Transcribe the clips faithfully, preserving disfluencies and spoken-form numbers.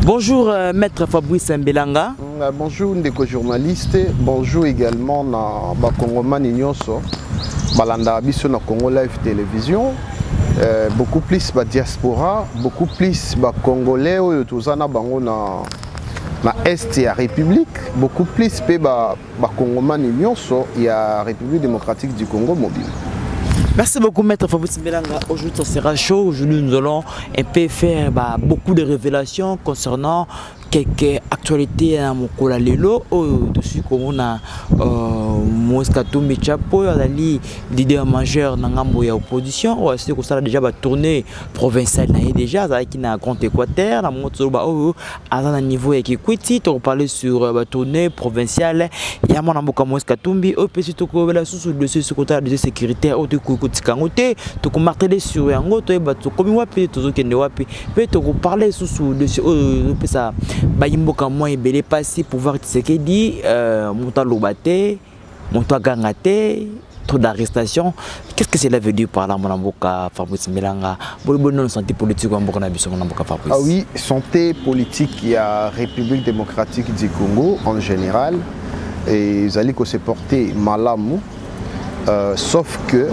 Bonjour euh, maître Fabrice Mbelanga. Euh, bonjour ndeko journaliste, bonjour également na ba Congomani nyonso balanda biso na Congo Live Télévision. Euh, beaucoup plus ba diaspora, beaucoup plus ba congolais oyo tozana bango na na est ya République, beaucoup plus pe ba ba Congomani nyonso ya République démocratique du Congo mobile. Merci beaucoup maître Fabrice Mbelanga. Aujourd'hui ça sera chaud. Aujourd'hui nous allons un peu faire bah, beaucoup de révélations concernant quelques actualités à mon lelo dessus comme on a Moskato Michapo ali leader majeur dans ngambo ya opposition ou c'est que ça déjà ba tournée provinciale na déjà ça qui na Grand Équateur na moto ba oh à un niveau ya Kikwiti on parler sur ba tournée provinciale ya mon amboka Moskatumbi au petit to ko la sous dossier secrétaire de sécurité au de koutikangote to ko marteler sur yango to ba to komi wapi to zo kende wapi pe to ko parler sous dossier au pe ça Bayimboka moi et belé passé pouvoir ce qu'il dit monta lobate monta gangate trop d'arrestation. Qu'est-ce que cela veut dire par là mon amboka Fabrice Mbelanga pour bonne santé politique en boka na biso mon amboka Fabrice? Ah oui, santé politique il y a République démocratique du Congo en général et ils allaient se porter malamu euh, sauf que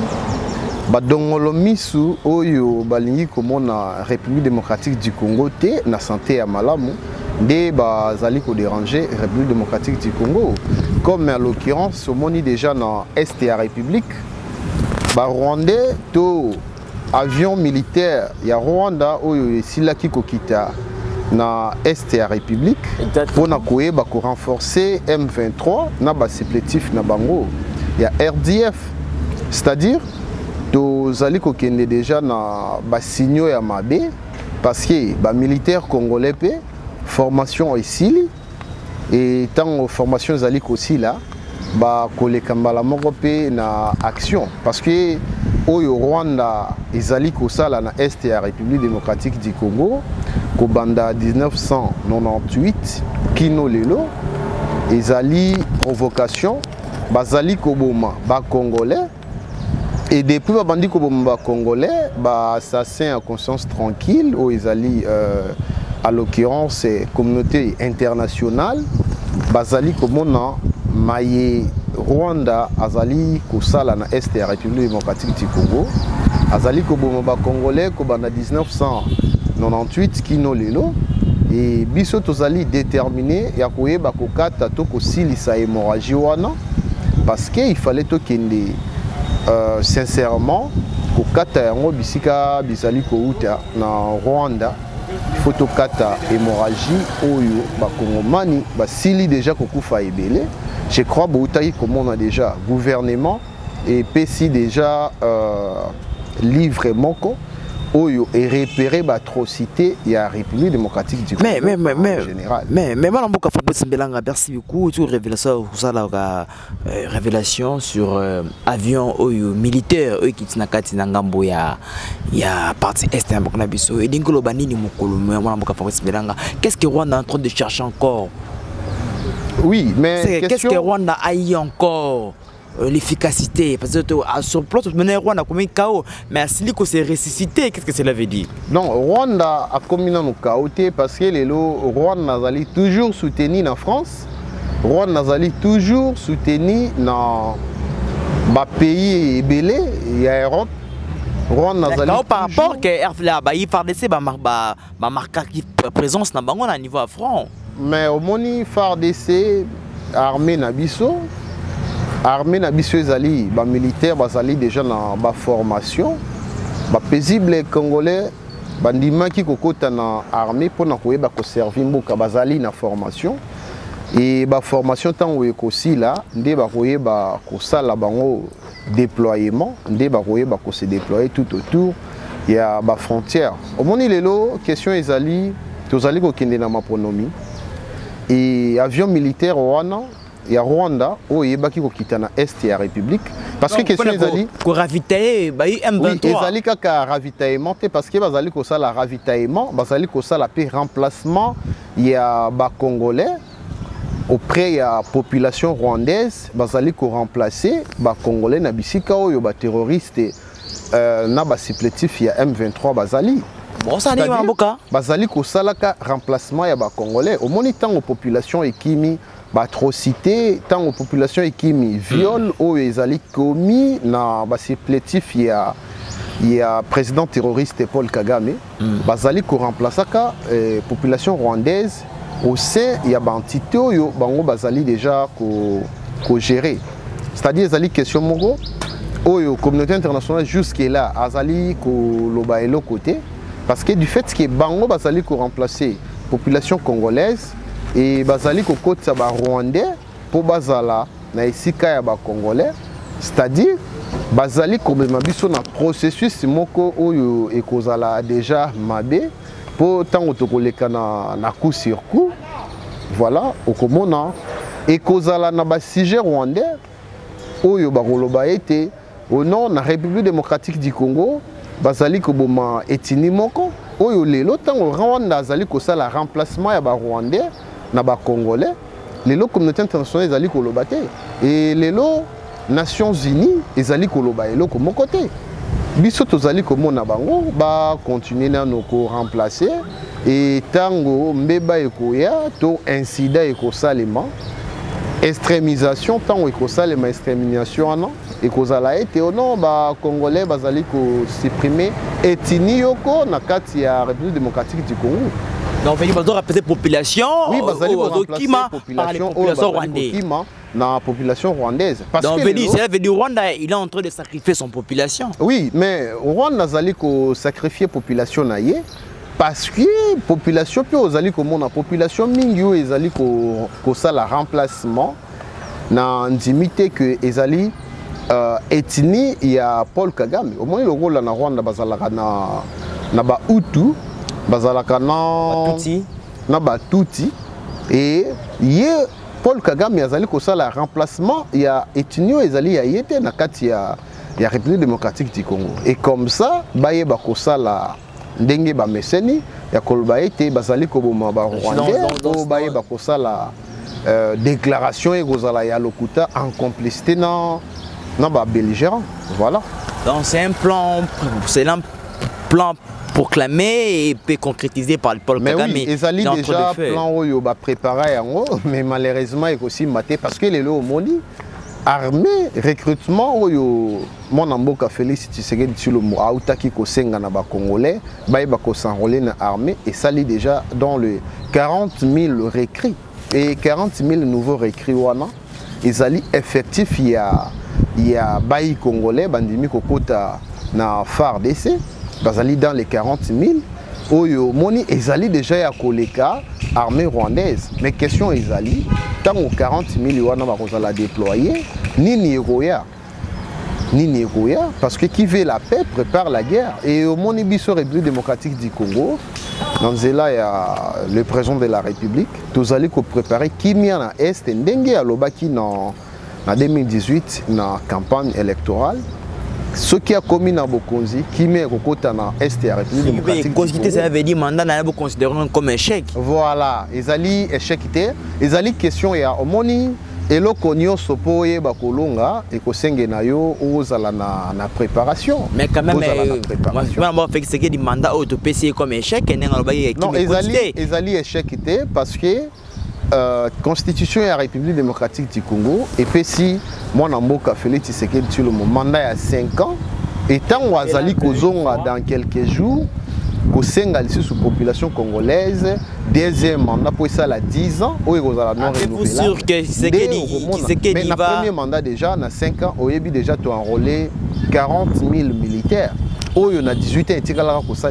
badongolomisu oyo balingi komona République démocratique du Congo té na santé ya malamu des bazali ko déranger République démocratique du Congo comme en l'occurrence au moni déjà dans est ya République ba Rwandais to avion militaire ya Rwanda oyo silaki kokita na est ya République pour na koyeba ko renforcer M vingt-trois na ba supplétif na bango ya R D F, c'est-à-dire tozali kokende déjà na ba signaux ya mabe parce que ba militaire congolais pe formation ici et tant formation zali aussi là ba koleka mbala moko pe na action parce que oyo Rwanda ezali kosala na est ya République démocratique du Congo ko banda mille neuf cent quatre-vingt-dix-huit kino lelo ezali provocation bazali koboma ba congolais. Et depuis que bandi ko bomba congolais, bah assassin à conscience tranquille ou ils allaient euh, à l'occurrence communauté internationale, bazali ko mona maye Rwanda azali ko sala na est ya République démocratique du Congo, azali ko bomba congolais ko bana mille neuf cent quatre-vingt-dix-huit kino lelo et biso tozali déterminé ya koyeba ko kata to ko silisa hémorragie wana parce que il fallait to kende Euh, sincèrement, au kata yango bisika bizali ko uta na Rwanda, photo kata hémorragie oyo ba Congomani ba sili déjà kokufa ebele. Je crois boutayi comme on a déjà gouvernement et P C déjà euh, livre moko oyo et repérer ba atrocité il y a République démocratique du Congo mais mais mais mais en général. mais mais moi mboka Fabrice Mbelanga merci beaucoup sur révélation ça la révélation sur euh, avion oyo militaire oyo qui tina kati na ngambo ya ya partie est ya mboka na biso et dingolo banini mokolo moi mboka Fabrice Mbelanga qu'est-ce que Rwanda est en train de chercher encore? Oui mais qu'est-ce que Rwanda a eu encore l'efficacité parce que sur plan mener Rwanda comme un chaos mais à ce que c'est ressuscité qu'est-ce que cela veut dire? Non, Rwanda a comme un chaos parce que les Rwanda nazali toujours soutenu en France, Rwanda nazali toujours soutenu dans ba pays belé et Europe. Rwanda nazali par rapport que il F A R D C ba ba ba marque présence na bango na niveau à front. Mais au moni F A R D C armée na biso armée na biso ezali ba militaire bazali déjà na ba formation ba paisible congolais bandima ki kokota na armée pour na koyeba ko servir mboka bazali na formation et ba formation tango ekosi là nde ba koyeba ko sala bango déploiement nde ba koyeba ko se déployer tout autour il y a ba frontière au moni lelo question ezali tozali ko kende na maponomi et avion militaire wana il y a Rwanda où il y a qui quitte na est ya République parce que question ezali ko ravitailler ba M vingt-trois oui ezali kaka ravitaillement parce que bazali ko ça la ravitaillement bazali ko ça la paix remplacement il y a ba congolais auprès ya population rwandaise bazali ko remplacer ba congolais na bisika oyo ba terroriste euh, na ba supplétif ya M vingt-trois bazali Bon, ça n'est pas boka. Bazali ko salaka remplacement ya ba Congolais. Au moni tant aux populations ekimi ba atrocité, tant aux populations ekimi viol o ezali commis na ba supplétif ya ya président terroriste Paul Kagame. Mm. Bazali ko remplaçaka eh, population rwandaise au sein ya ba entité yo bango bazali déjà ko ko gérer. C'est-à-dire ezali question moko oyo communauté internationale jusqu'à là azali ko loba elo côté. Parce que du fait que Bango Bazali ko remplacer population congolaise et Bazali ko kota ba rwandais pour bazala na isika ya ba congolais, c'est-à-dire Bazali ko bema biso na processus moko oyo ekozala déjà mabe pour tango tokoleka na na coup sur coup. Voilà, okomona ekozala na ba sujet rwandais oyo ba koloba ete au nom de la République démocratique du Congo. Bazali ko boma etini moko oyo lelo tango Rwanda azali ko sala remplacement ya ba rwandais na ba congolais lelo communauté internationale ezali ko lobate et lelo Nations Unies ezali ko loba eloko moko te biso tozali ko mona bango ba continuer na ko remplacer et tango mbeba ekoya to incident eko salema extrémisation tango eko salema extrémisation ana et kozala ete ono ba congolais bazali ko supprimer etini yoko na kati ya République démocratique du Congo. Donc on va rappeler population. Oui, bazali ko remplacer population rwandaise na population rwandaise parce donc, que donc ça veut dire Rwanda il est en train de sacrifier son population. Oui, mais Rwanda azali ko sacrifier population na ye parce que population pe ozali ko mona population mingi yo ezali ko ko sala remplacement na ndimité que ezali Uh, etini ya Paul Kagame au moins le rôle na Rwanda bazalaka na na ba Hutu bazalaka na Batuti na Batuti et ye Paul Kagame azali ko sala remplacement ya etini ezali ya yete na kati ya ya République démocratique du Congo et comme ça baye ba ko sala ndenge ba meseni ya kolba ete bazali ko boma ba Rwanda o baye ba ko sala euh, déclaration et gozala ya lokuta en complicité na non, bah belligérant, voilà. Donc c'est un plan, c'est un plan proclamé et peut concrétisé par le Paul mais Kagame. Oui, ils allaient déjà plan où ils ont préparé en haut, mais malheureusement ils ont aussi maté parce que les lots moni armée recrutement où mon amboka Félix Tshisekedi sur le mot autaki ko senga na ba congolais, ba ba ko s'enrôler na armée et ça lit déjà dans le quarante mille recrues et quarante mille nouveaux recrues wana. Ils allaient effectif il y a il y a bayi congolais bandimi kokota na F A R D C bazali dans les quarante mille oyo moni ezali déjà ya koleka armée rwandaise mais question ezali tant aux quarante mille wana ba kozala déployer nini ekoya nini ekoya parce que qui veut la paix prépare la guerre et au moni biso République démocratique du Congo dans cela il y a le président de la République tozali ko préparer kimia na est ndenge alobaki na en deux mille dix-huit, dans la campagne électorale, ce qui a commis dans Bokonzi, qui met au côté dans l'Est de la République démocratique. Considérer ça veut dire mandat n'a pas considéré comme échec. Voilà, ils allaient échec ils allaient question ya omoni et le konyo sopoye bakolonga et ko senge na yo ozala na na préparation. Mais quand même moi je vais faire ce qui dit mandat auto P C comme échec et n'en ba qui. Non, ils allaient ils allaient échec parce que Euh, constitution de la République démocratique du Congo et puis si moi Namboka Félix Tshisekedi sur le mandat à cinq ans et tant Wazali Kozonga dans quelques jours Kosenga sous population congolaise deuxième mandat pour ça à dix ans où il va non renouvelable. C'est sûr que Tshisekedi mais le premier mandat déjà dans cinq ans au début déjà tu as enrôlé quarante mille militaires. où il y a dix-huit ans, il y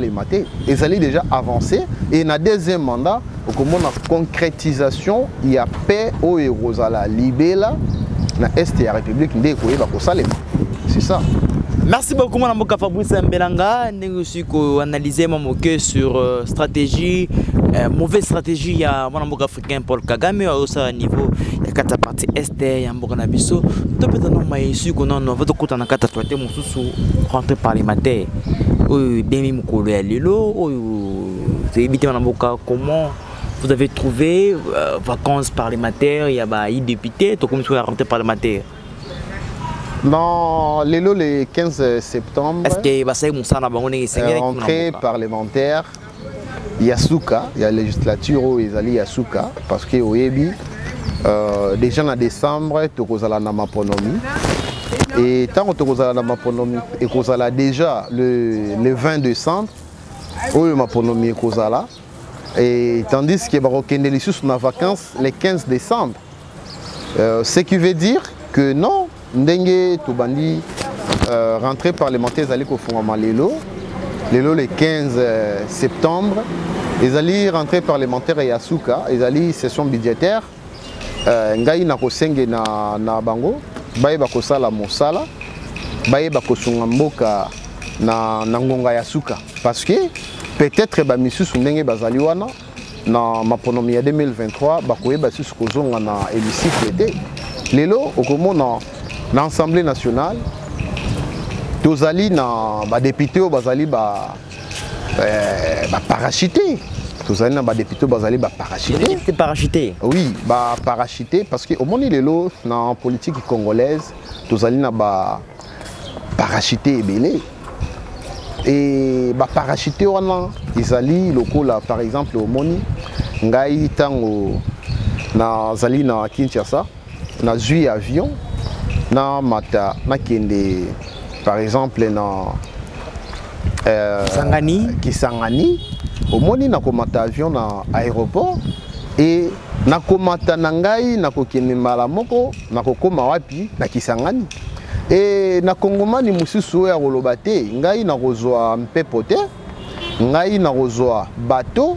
a ils allaient déjà avancer. Et dans le deuxième mandat, il y a une concrétisation, il y a paix, où il y a libé là, dans l'Est de la République, c'est ça. Merci beaucoup, Mme Fabrice Mbelanga. Nous avons analysé sur euh, stratégie, euh, mauvaise stratégie à Mme africain Paul Kagame, aussi à niveau de la partie Est, il y a un Nabiso. Tout le monde a ici qu'on a votre côté en quatre traité mon sous rentrée parlementaire. Oui, demi mukolo lilo. C'est évité Mme comment vous avez trouvé euh, vacances parlementaires, il y a des députés, tout comme sur la rentrée parlementaire. Non, lelo le quinze septembre. Est-ce que bah, c'est mon sang euh, rentrée parlementaire Yasuka, il y a la législature où ils allaient Yasuka parce que au Ebi euh, déjà en décembre tu kozala na maponomi et tant que tu kozala na maponomi et kozala déjà le le vingt décembre où maponomi kozala et tandis que barokende les sous na vacances le quinze décembre. Euh, ce qui veut dire que non, ndenge tobandi euh, rentrée parlementaire allait ko fondama lelo lelo le quinze septembre ils allaient rentrée parlementaire et Yasuka ils allaient session budgétaire euh, ngai na kosenge na na bango baye bakosala mosala baye bakosunga mboka na na ngonga Yasuka parce que peut-être ba misusu ndenge bazali wana na maponomi ya deux mille vingt-trois bakoyeba susu kozonga na hémicycle te lelo okomona na Assemblée nationale tozali na ba député o bazali ba euh, ba parachuté tozali na ba député bazali ba parachuté c'est parachuté oui ba parachuté parce que au moni lelo na politique congolaise tozali na ba parachuté ebele et ba parachuté wana ezali lokola par exemple au moni ngai tango na zali na Kinshasa na zui avion na mata na kende par exemple na euh, Kisangani Kisangani au moni na komata avion na aéroport et na komata na ngai na kokende mbala moko na kokoma wapi na Kisangani et na kongomani mususu ya koloba te ngai na kozwa mpepo te ngai na kozwa bateau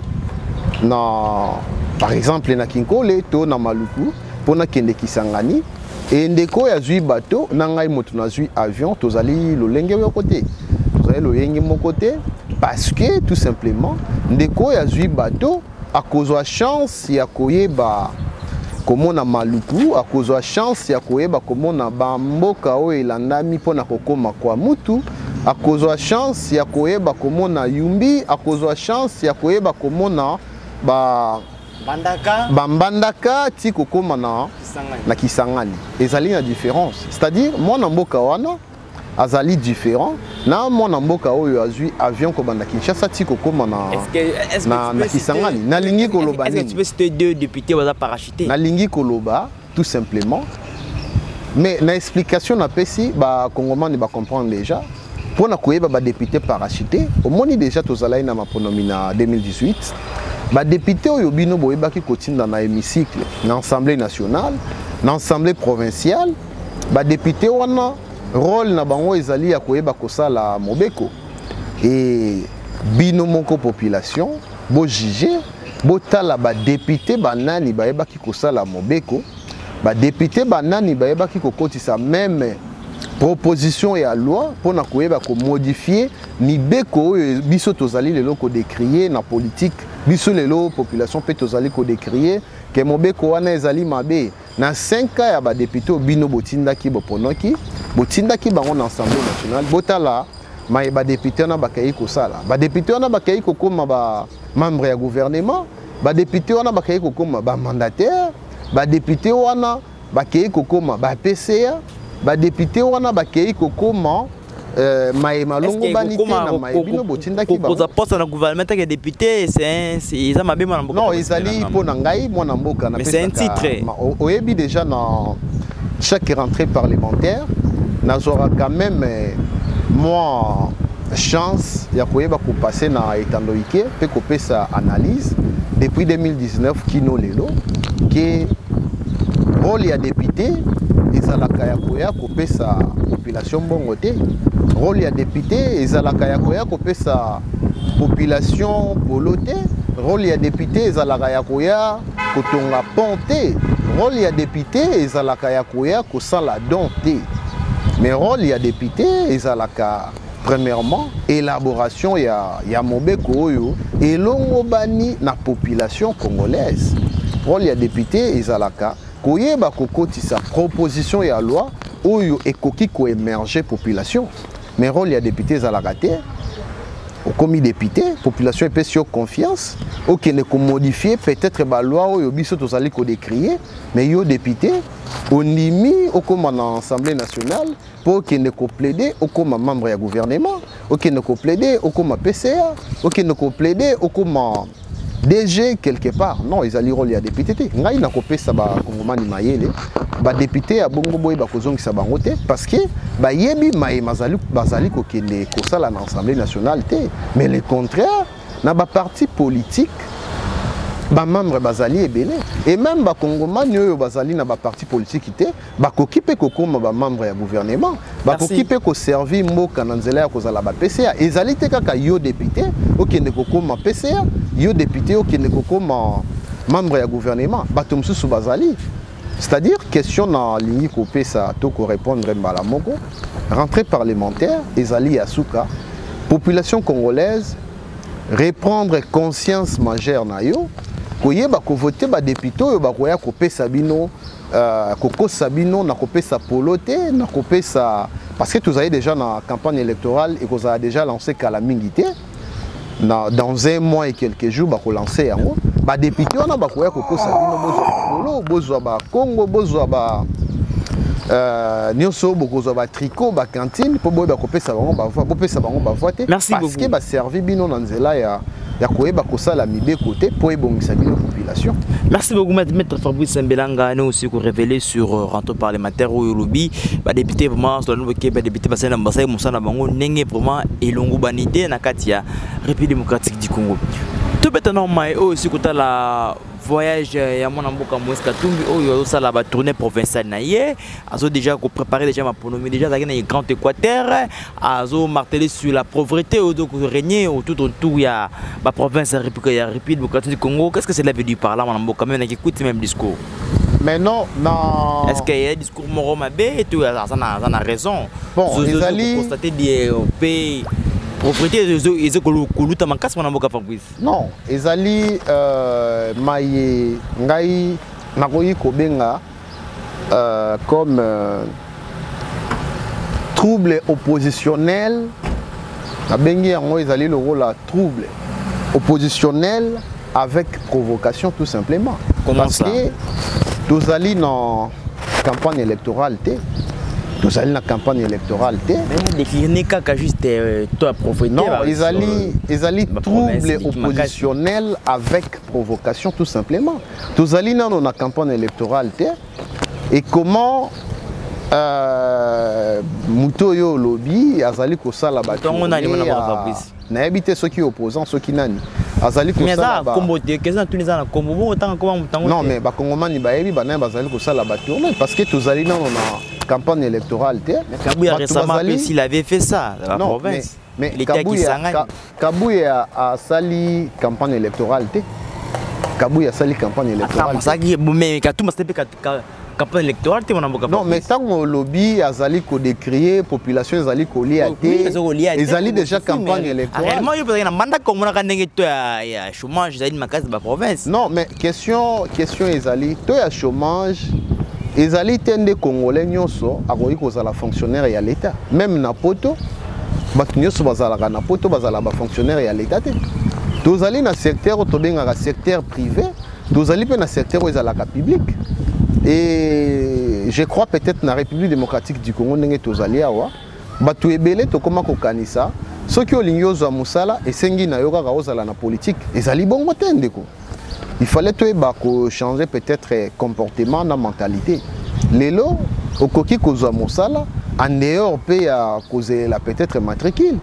na par exemple na Kinkole to na Maluku pona kende Kisangani et ndeko ya zui bateau na ngai moto na zui avion tozali lolenge yo côté tozali lolenge mo côté parce que tout simplement ndeko ya zui bateau a kozwa chance ya koyeba komona Maluku a kozwa chance ya koyeba komona bamboka o elandami pona kokoma kwa mutu a kozwa chance ya koyeba komona Yumbi a kozwa chance ya koyeba komona ba Bandaka bambandaka ti kokoma na Kisangani na Kisangani ezali na différence c'est-à-dire mwana mboka wana azali différent na mwana mboka oyo azui avion ko banda Kinshasa ti kokoma na est-ce na, na Kisangani na lingi koloba nini est-ce que tu peux citer deux députés baza parachuté na lingi koloba tout simplement mais na explication na pesi ba kongomani ba comprendre déjà pour na koyeba ba député parachuté au moni déjà tozalai na maponomi na deux mille dix-huit ba député oyo bino boyebaki kotinda na hémicycle na Assemblée nationale na Assemblée provinciale ba député wana rôle na bango ezali ya koyeba kosala mobeko et bino moko population bo juger bo tala ba député banani bayebaki kosala mobeko ba député banani bayebaki kokotisa même proposition ya loi pona koyeba ko modifier ni beko oyo biso tozali lelo ko décrier na politique biso lelo population pe tozali ko décrier ke mobeko wana ezali mabe na cinq ans ya ba député bino botindaki boponoki botindaki bango na Assemblée nationale botala ma ba député na bakayi kosala ba député wana bakayi kokoma ba membre ya gouvernement ba député wana bakayi kokoma ba mandataire ba député wana bakayi kokoma ba P C A ba député wana bakayi kokoma euh maye malongo banité na maye bino botindaki ba pour poste na gouvernement que député c'est c'est ils ont mabé mboka non ezali pona ngai mwana mboka na mais c'est un titre oyebi déjà dans chaque rentrée parlementaire nazora quand même moi chance ya koyeba ko passer na etandoike pe ko pesa analyse depuis deux mille dix-neuf kino lelo que rôle ya député ezalaka ya koya ko pesa population bongo te rôle ya député ezalaka ya koya ko pesa population polote rôle ya député ezalaka ya koya kotonga ponte rôle ya député ezalaka ya koya ko sala don te mais rôle ya député ezalaka premièrement élaboration ya ya mobeko oyo elongo bani na population congolaise rôle ya député ezalaka koyeba kokotisa proposition ya loi oyo ekoki ko émerger population mais rôle ya député ezalaka te comme député, la population peut sur confiance, ok ne modifier peut-être la loi ou biso tous allez décrier, mais yo député, on y mis au comme en Assemblée nationale pour qu'il ne plaider au comme membre du gouvernement, ok ne plaider au comme P C A, ok ne plaider au comme D G quelque part. Non, ils allaient rôle ya député. Ngai na kopé ça ba kongomani mayele, ba député a bongo boy ba kozongi sa bangote parce que ba yebi maye mazali bazali ko kende ko sala na Assemblée nationale té, mais le contraire na ba parti politique ba membre bazali ebele et même ba kongomani oyo bazali na ba parti politique té ba kokipe ko koma ba membre ya gouvernement ba kokipe ko servir mboka na nzela ya kozala ba P C A ezali te kaka yo député okende ko koma P C A yo député okende ko koma membre ya gouvernement bato msusu bazali, c'est-à-dire question na ligne ko pesa to ko répondre mbala moko rentrée parlementaire ezali ya suka population congolaise reprendre conscience majeure na yo koyeba ko voter ba député oyo bakoya ko pesa bino euh, koko sabino na ko pesa polote na ko pesa parce que tous avez déjà dans la campagne électorale et qu'on a déjà lancé Kalamingité dans un mois et quelques jours bah lancé en haut bah député on a bah koya koko sabino bozo bozo ba Congo bozo ba euh nyoso bozo ba tricot ba cantine pour boy ba ko pesa bango ba pour pesa bango ba voter parce que ba servi bino na nzela ya ya koyeba kosala mibe côté pour ebongisa bino population. Merci beaucoup maître Fabrice Mbelanga, nous aussi qu'on révélé sur euh, rentrée parlementaire au lobby ba député vraiment sur le Québec député basé na mbasa musana bango nenge vraiment elongo banité na katia République démocratique du Congo. Tout maintenant mai aussi côté la voyage ya mwana mboka Moïse Katumbi oyo ça la ba tournée provinciale na yé azo déjà ko préparer déjà ma pronomie déjà dans le Grand Équateur azo marteler sur la pauvreté au donc régner autour autour ya ba province République ya République démocratique du Congo. Qu'est-ce que c'est là veut dire par là mwana mboka même écoute même discours mais non non est-ce qu'il y a un discours moromabé et tout ça ça a raison bon ils allaient constater des pays propriété ils ont makasi mwana mboka Fabrice non ezali euh maye ngai nakoyi kobenga euh, comme euh, trouble oppositionnel nabengi yango ezali le rôle à trouble oppositionnel avec provocation tout simplement. Comment parce ça? que tous allés dans campagne électorale té tous allés dans campagne électorale té décliner kaka juste toi profiter non ils allaient ils allaient trouble oppositionnel avec provocation tout simplement. Tous allés dans la campagne électorale té et comment euh mutoyo lobby azali ko sala ba tongo nani mwana mboka Fabrice na habité ceux qui opposants ceux qui nani azali ko sala ba kombo te keza tunisa na kombo bo tanga ko mutango non mais ba kongomani ba yebi ba na bazali ko sala ba tourner parce que tous allés dans la campagne électorale té Kabouya récemment s'il avait fait ça dans la non, province mais, mais Kabouya Kabouya a sali campagne électorale té Kabouya sali campagne électorale ça qui mais Katuma c'était campagne électorale non mais tant que lobby azali ko décrier population azali ko lié ils allaient déjà campagne électorale réellement il y a mandat comme on a gagné to ya chômage ils makasi ba province non mais question question ezali to ya chômage ezali tende congolais nyonso akoyi kozala fonctionnaire ya l'état même na poto bato nyonso bazalaka na poto bazala ba fonctionnaire ya l'état te tozali na secteur tobengaka secteur privé tozali pe na secteur ezalaka public. Et je crois peut-être dans la République démocratique du Congo, nous avons batu ebele to koma ko kanisa soki olingi za musala esengi na yoka kaozala na politique ezali bongo te ndeko. Il fallait to eba ko changer peut-être comportement na mentalité. Lelo okoki kozwa musala en dehors pe ya kozela peut-être matricule.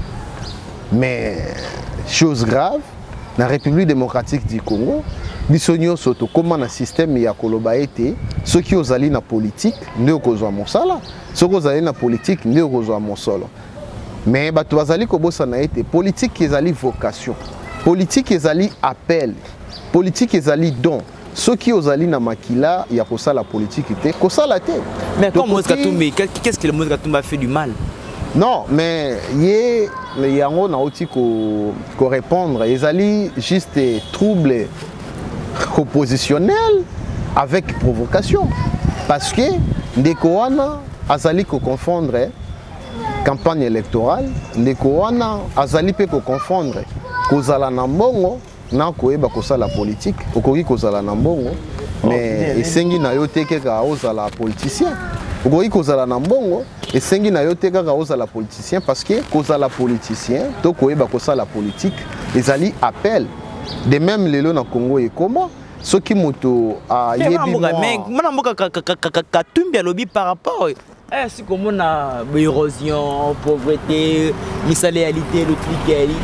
Mais chose grave dans la République démocratique du Congo bisonyo soto comment na système ya koloba ete ceux qui ozali na politique ne kozwa mosala ceux qui ozali na politique ne kozwa mosolo mais bato bazali kobosa na ete politique ezali vocation politique ezali appel politique ezali don ceux qui ozali na makila ya kosala politique te kosala te mais comme Moïse Katumbi qu'est-ce que le Moïse Katumbi a fait du mal? Non, mais yé les yango na oti ko ko répondre ezali juste trouble oppositionnel avec provocation parce que ndeko wana azali ko confondre campagne électorale ndeko wana azali pe ko confondre kozala na mbongo na koyeba kosala politique okoki kozala na mbongo mais esengi na yo te kaka ozala politicien okoki kozala na mbongo esengi na yo te kaka ozala politicien parce que kozala politicien to koyeba kosala politique ezali appel de même lelo na Congo ekoma soki moto ayebi moi mona mboka katumbi alobi par rapport eh si comme on a érosion pauvreté misalialité le truc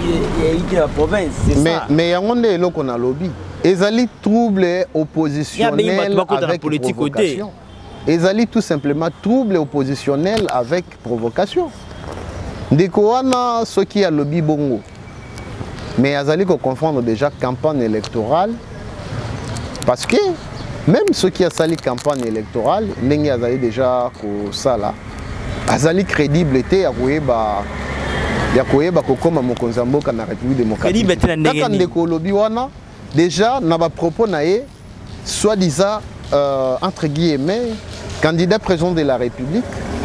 de la province c'est mais ça mais yango nde eloko na lobby ezali trouble oppositionnel avec provocation ezali tout simplement trouble oppositionnel avec provocation ndeko wana soki ya lobby bongo mais azali ko confondre déjà campagne électorale parce que même ceux qui a sali campagne électorale ndenge azali déjà ko sala azali crédible te ya koyeba ya koyeba kokoma mokonzi mboka na République démocratique kaka ndeko lobby wana déjà na ba propos na ye soi-disant euh, entre guillemets candidat président de la République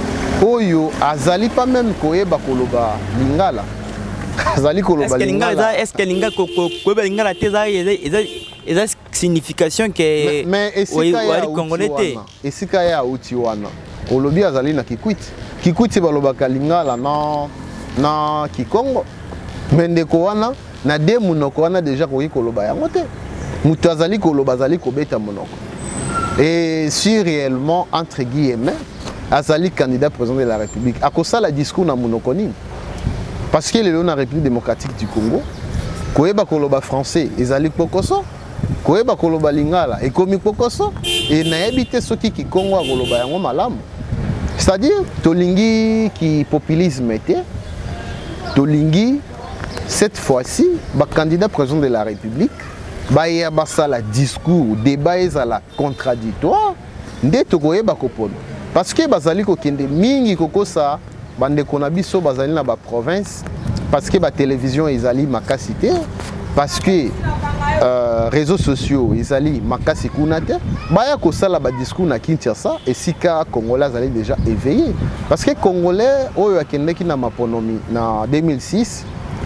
oyo azali pas même koyeba koloba lingala azali koloba lingala est-ce que lingala koyeba lingala te eza signification que mais esika ya congolais te esika ya uti wana olobi azali na kikwiti kikwiti balobaka lingala na na kikongo mais ndeko wana na de munoko wana déjà koki koloba yango te mutu azali koloba azali kobeta monoko et si réellement entre guillemets azali candidat président de la République akosala discours na monoko nini parce que lelo na République démocratique du Congo koyeba koloba français ezali pokoso koyeba koloba lingala ekomi pokoso et nayebi te soki kikongo akoloba yango malamu c'est-à-dire tolingi ki populisme te tolingi cette fois-ci ba candidat président de la République baya basala discours débat ezala contradictoire nde tokoyeba kopona parce que bazali kokende mingi kokosa bandeko na biso bazali na ba province parce que ba télévision ezali makasi te parce que euh, réseaux sociaux ezali makasi kuna te baya kosala ba discours na Kinshasa et sika congolais azali déjà éveillé parce que congolais oyo akendeki na maponomi na deux mille six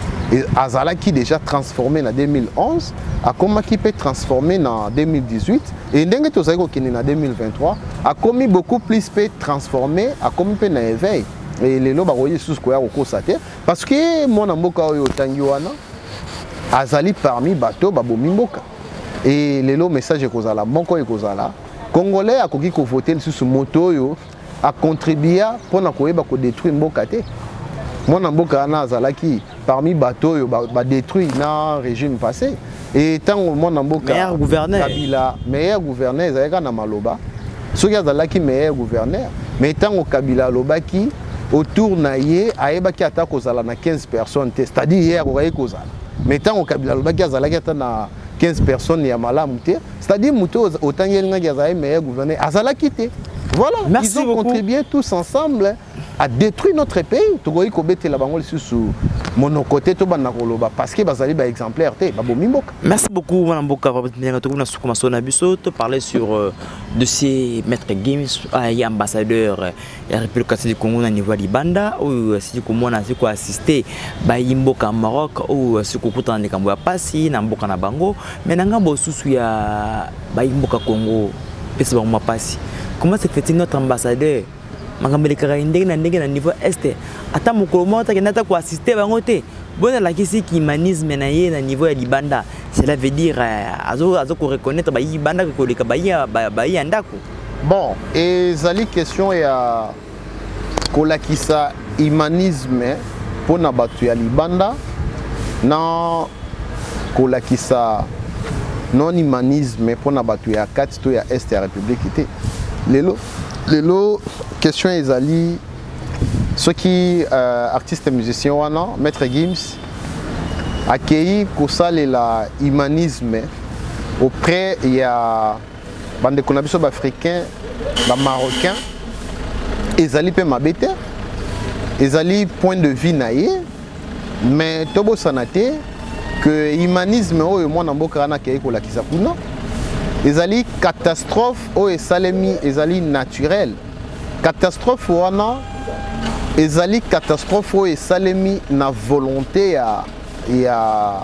azalaki déjà transformé en deux mille onze akomaki peut transformer en deux mille dix-huit et ndenge tozali kokende na deux mille vingt-trois akomi beaucoup plus peut transformé akomi peut na éveil et lelo bakoyi sous koya kokosa te parce que mwana mboka oyo tangi wana azali parmi bato babomi mboka et lelo message ekozala moko ekozala congolais akoki ko voter sous moto oyo a contribuer pona koyeba ko détruire mboka te mwana mboka ana azalaki parmi bato oyo ba détruit na régime passé et tant mwana mboka meilleur gouverneur Kabila meilleur gouverneur ezalaka na maloba soki azalaki meilleur gouverneur mais tant Kabila lobaki autour na ye ayebaki ata kozala na quinze personnes c'est-à-dire hier akoki kozala mais tant Kabila lobaki azalaki ata na quinze personnes ya malamu te c'est-à-dire muto otangeli ngaki azalaki meilleur gouverneur azalaki te voilà. Merci ils ont beaucoup. Contribué tous ensemble à détruire notre pays tokoki kobetela bango lisusu monokote to bana koloba parce que bazali ba exemplaire te babomi mboka. Merci beaucoup wana mboka babetela to kuna sukuma sona biso to parler sur euh, dossier Maître Gims ay ambassadeur ya République du Congo na niveau libanda ou si komona si ko assister ba yimboka Maroc ou si ko kutana ne kambo ya pasi na mboka na bango mais na ngambo susu ya ba yimboka Congo pesa ba pasi. Comment se fait-il notre ambassadeur makambe kaka ndenge na ndenge na niveau est ata mokolo mota ke nata ko assister bango te bona la kisi ki humanisme na ye na niveau ya libanda cela veut dire azo azo ko reconnaître ba libanda ko leka ba ya ba ya ndako bon et zali question ya ko la kisa humanisme pona batu ya libanda na ko la kisa non humanisme pona batu ya kati to ya est ya république te lelo lelo question ezali ceux qui euh, artistes et musiciens wana Maître Gims accueilli kosale la humanisme auprès il y a bande konabiso ba africain ba marocain ezali pe mabete ezali point de vue na ye mais tobo sanate que humanisme oyo mwana mboka na accueilli kola kisakuna ezali catastrophe o esalemi ezali naturel catastrophe wana ezali catastrophe oyo esalemi na volonté ya ya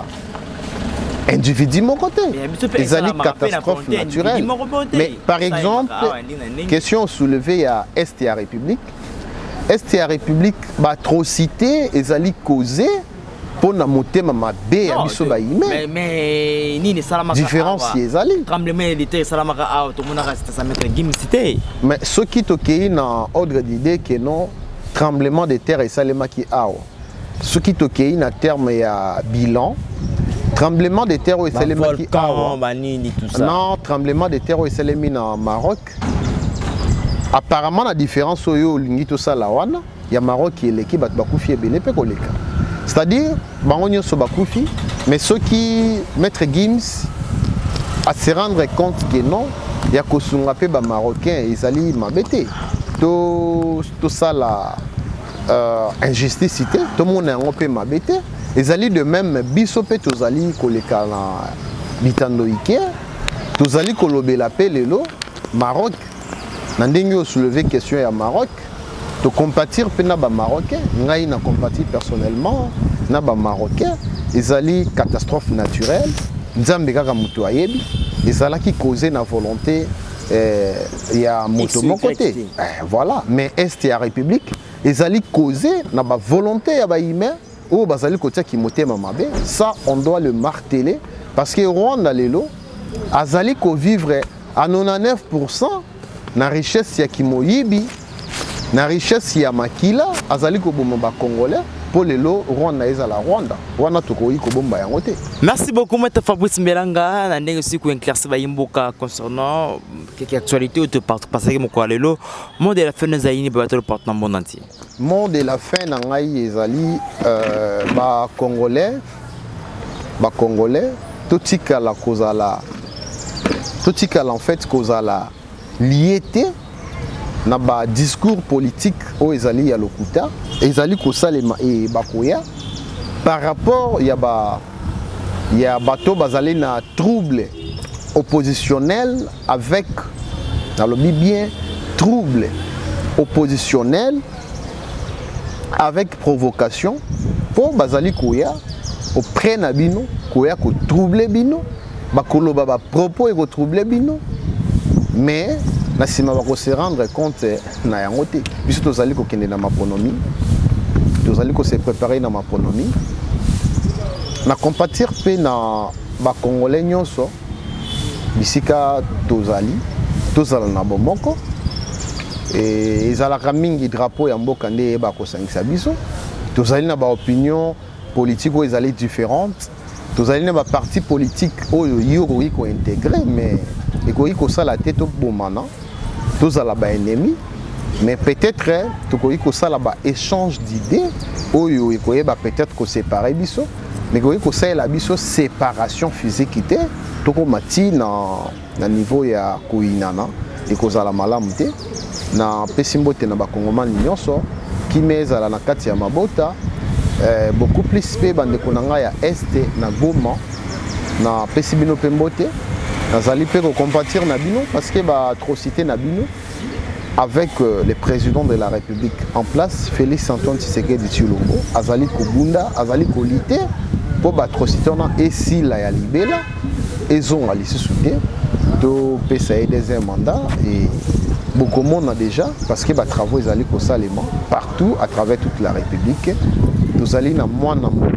individu mon côté. Ezali catastrophe naturelle. Mais par exemple, question soulevée à Est et à République. Est et à République, atrocité ezali causée pour na motema mabe ya biso ba ime. Mais mais ni ne salamaka. Différence ezali. Tremblement de terre salamaka a to mona reste ça mettre game cité. Mais ce qui tokei na ordre d'idée que non tremblement de terre et salemaki a. Ce qui tokei na terme ya bilan. Tremblement de terre et salemaki a. Non, tremblement de terre et salemi na Maroc. Apparemment la différence oyo lingi to sala wana ya Maroc qui est l'équipe bat bakufi ebele pe koleka. C'est-à-dire, Bangonyo Sobakufi, mais ceux qui mettent Gims à se rendre compte que non, il y a que les Marocains, ils allaient m'embêter. Tout ça, la euh, injustice, tout le monde a un peu m'embêter. Ils allaient de même, Bissopé, tous allaient koleka na bitando Ikea, tous allaient kolobe la paix, le Maroc. Nandingo soulevé question à Maroc. De compatir pena ba marocain, ngai na compatir personnellement na ba marocain, ezali catastrophe naturelle, nzambe kaka mutu ayebi, ezala qui causé na volonté euh ya moto mon côté. Eh, voilà, mais est ya République, ezali causé na ba volonté ya ba humain ou bazali kotia ki motema mabe, ça on doit le marteler parce que Rwanda lelo azali ko vivre à quatre-vingt-dix-neuf pour cent na richesse ya kimoyibi. Na richesse ya makila azali ko bomba ba congolais pour le lo Rwanda ezala Rwanda wana tokoyi ko bomba yango te. Merci beaucoup Maître Fabrice Mbelanga na ndenge si ko éclaircir ba yimboka concernant quelques actualités au te partout parce que moko lelo monde de la fin zaini ba to le porte dans monde entier. Monde de la fin na ngai ezali euh ba congolais ba congolais totika la kozala totika en fait kozala liété na ba discours politique au ezali ya lokuta ezali ko salema e bakoya par rapport ya ba ya bato bazali na trouble oppositionnel avec dans le bien trouble oppositionnel avec provocation pour bazali koya auprès na bino koya ko troubler bino bakoloba ba propos et ko troubler bino mais na sima bako se rendre compte na yango te biso tozali ko kende na maponomi tozali ko se préparer na maponomi na compatir pe na ba congolais nyonso bisika tozali tozala na bomoko et ezalaka mingi drapeau ya mboka nde ba ko sangisa biso tozali na ba opinion politique oyo ezali différente tozali na ba parti politique oyo yoko ko intégrer mais ekoki ko sala te to bomana tous à la bas ennemi, mais peut-être tu connais que ça là-bas échange d'idées, ou il connaît peut-être que séparer biso, mais il que ça la biso séparation physique était, tout comme mati na na niveau ya kuinana, et que ça la malamute, na pesimbo te na ba congomani nyonso, qui meza la na kati ya mabota, beaucoup plus pe bande konanga ya este na Goma, na pesibino pembote. Nazali pe compatir na bino parce que ba atrocité na bino avec euh, le président de la République en place Félix Antoine Tshisekedi Tshilombo azali kobunda azali kolité pour ba atrocité na esi la ya libela ezon ali soutien to pesa deuxième mandat et beaucoup monde a déjà parce que ba travaux ezali ko salema partout à travers toute la République tozali na mwana